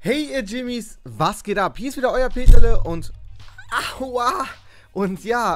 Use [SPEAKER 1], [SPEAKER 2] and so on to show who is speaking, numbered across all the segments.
[SPEAKER 1] Hey ihr Jimmys, was geht ab? Hier ist wieder euer Peterle und aua! Und ja,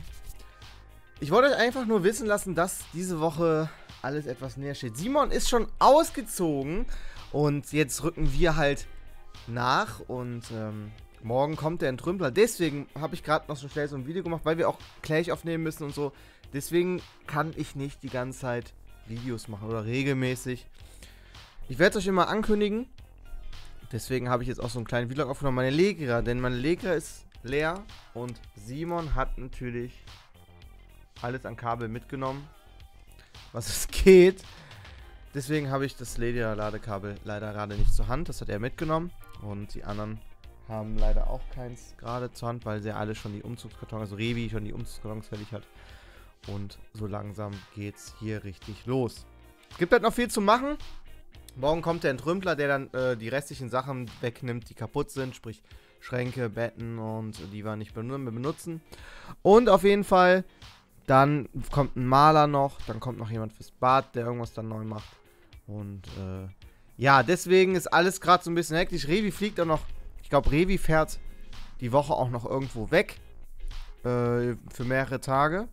[SPEAKER 1] ich wollte euch einfach nur wissen lassen, dass diese Woche alles etwas näher steht. Simon ist schon ausgezogen und jetzt rücken wir halt nach und morgen kommt der Entrümpler. Deswegen habe ich gerade noch so schnell so ein Video gemacht, weil wir auch gleich aufnehmen müssen und so. Deswegen kann ich nicht die ganze Zeit Videos machen oder regelmäßig. Ich werde es euch immer ankündigen. Deswegen habe ich jetzt auch so einen kleinen Vlog aufgenommen. Meine Legra, denn meine Legra ist leer und Simon hat natürlich alles an Kabel mitgenommen, was es geht. Deswegen habe ich das Legra-Ladekabel leider gerade nicht zur Hand. Das hat er mitgenommen und die anderen haben leider auch keins gerade zur Hand, weil sie alle schon die Umzugskartons, also Revi schon die Umzugskartons fertig hat. Und so langsam geht's hier richtig los. Es gibt halt noch viel zu machen. Morgen kommt der Entrümpler, der dann die restlichen Sachen wegnimmt, die kaputt sind, sprich Schränke, Betten und die wir nicht mehr benutzen. Und auf jeden Fall, dann kommt ein Maler noch, dann kommt noch jemand fürs Bad, der irgendwas dann neu macht. Und ja, deswegen ist alles gerade so ein bisschen hektisch. Revi fliegt auch noch, ich glaube Revi fährt die Woche auch noch irgendwo weg, für mehrere Tage.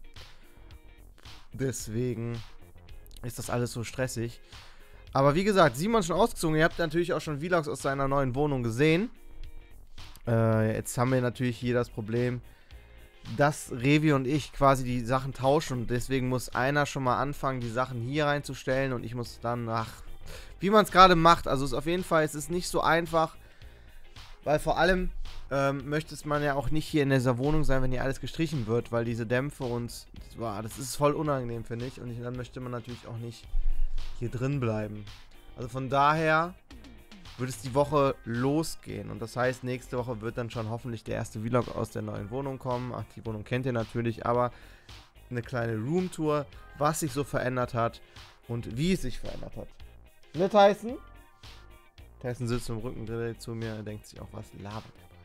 [SPEAKER 1] Deswegen ist das alles so stressig. Aber wie gesagt, Simon ist schon ausgezogen. Ihr habt natürlich auch schon Vlogs aus seiner neuen Wohnung gesehen. Jetzt haben wir natürlich hier das Problem, dass Revi und ich quasi die Sachen tauschen. Und deswegen muss einer schon mal anfangen, die Sachen hier reinzustellen. Und ich muss dann, wie man es gerade macht. Also es ist auf jeden Fall, es ist nicht so einfach. Weil vor allem möchte man ja auch nicht hier in dieser Wohnung sein, wenn hier alles gestrichen wird. Weil diese Dämpfe und, das ist voll unangenehm, finde ich. Und dann möchte man natürlich auch nicht hier drin bleiben. Also von daher wird es die Woche losgehen. Und das heißt, nächste Woche wird dann schon hoffentlich der erste Vlog aus der neuen Wohnung kommen. Ach, die Wohnung kennt ihr natürlich, aber eine kleine Roomtour, was sich so verändert hat und wie es sich verändert hat. Ne, Tyson? Tyson sitzt im Rücken direkt zu mir und denkt sich auch, was labert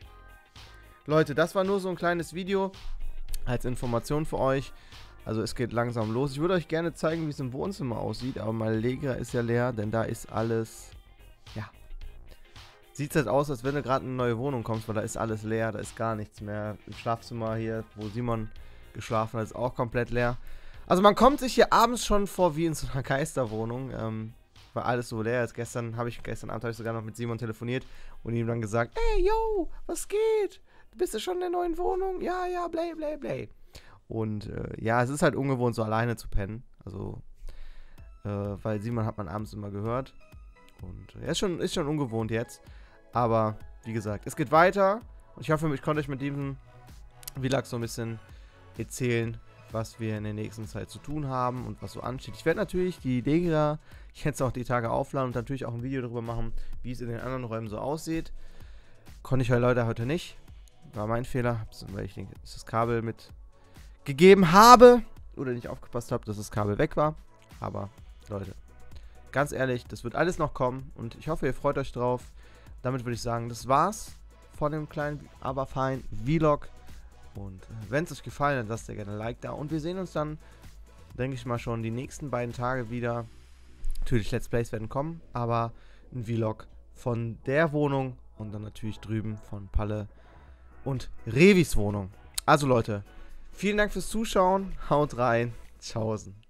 [SPEAKER 1] er. Leute, das war nur so ein kleines Video als Information für euch. Also es geht langsam los. Ich würde euch gerne zeigen, wie es im Wohnzimmer aussieht, aber meine Legra ist ja leer, denn da ist alles, ja, sieht halt aus, als wenn du gerade in eine neue Wohnung kommst, weil da ist alles leer, da ist gar nichts mehr. Im Schlafzimmer hier, wo Simon geschlafen hat, ist auch komplett leer. Also man kommt sich hier abends schon vor wie in so einer Geisterwohnung, weil alles so leer ist. Gestern Abend habe ich sogar noch mit Simon telefoniert und ihm dann gesagt, ey, yo, was geht? Bist du schon in der neuen Wohnung? Ja, ja, blay, blay, blay. Und ja, es ist halt ungewohnt, so alleine zu pennen. Also, weil Simon hat man abends immer gehört. Und ja, ist schon ungewohnt jetzt. Aber, wie gesagt, es geht weiter. Und ich hoffe, ich konnte euch mit diesem Vlog so ein bisschen erzählen, was wir in der nächsten Zeit zu tun haben und was so ansteht. Ich werde natürlich die Legra, ich werde es auch die Tage aufladen und natürlich auch ein Video darüber machen, wie es in den anderen Räumen so aussieht. Konnte ich leider heute nicht. War mein Fehler, weil ich denke, das Kabel mit gegeben habe oder nicht aufgepasst habe, dass das Kabel weg war. Aber Leute, ganz ehrlich, das wird alles noch kommen und ich hoffe, ihr freut euch drauf. Damit würde ich sagen, das war's von dem kleinen, aber feinen Vlog. Und wenn es euch gefallen hat, lasst ihr gerne ein Like da. Und wir sehen uns dann, denke ich mal, schon die nächsten beiden Tage wieder. Natürlich, Let's Plays werden kommen, aber ein Vlog von der Wohnung und dann natürlich drüben von Palle und Revis Wohnung. Also Leute, vielen Dank fürs Zuschauen, haut rein, tschaußen.